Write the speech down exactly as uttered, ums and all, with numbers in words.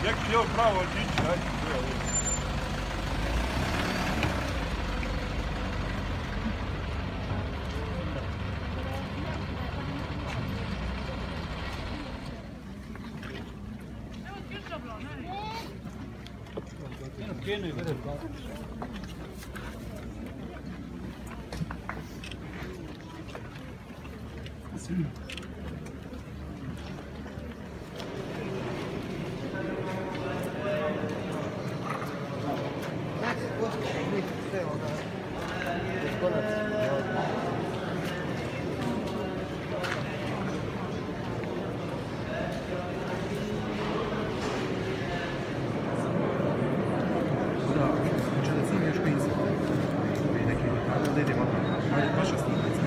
Neki je pravo otići, ajde, sve je. Kene, vede, Da, znači da sam još kaj izgleda. Neki lokal, da idemo, vaša snimati.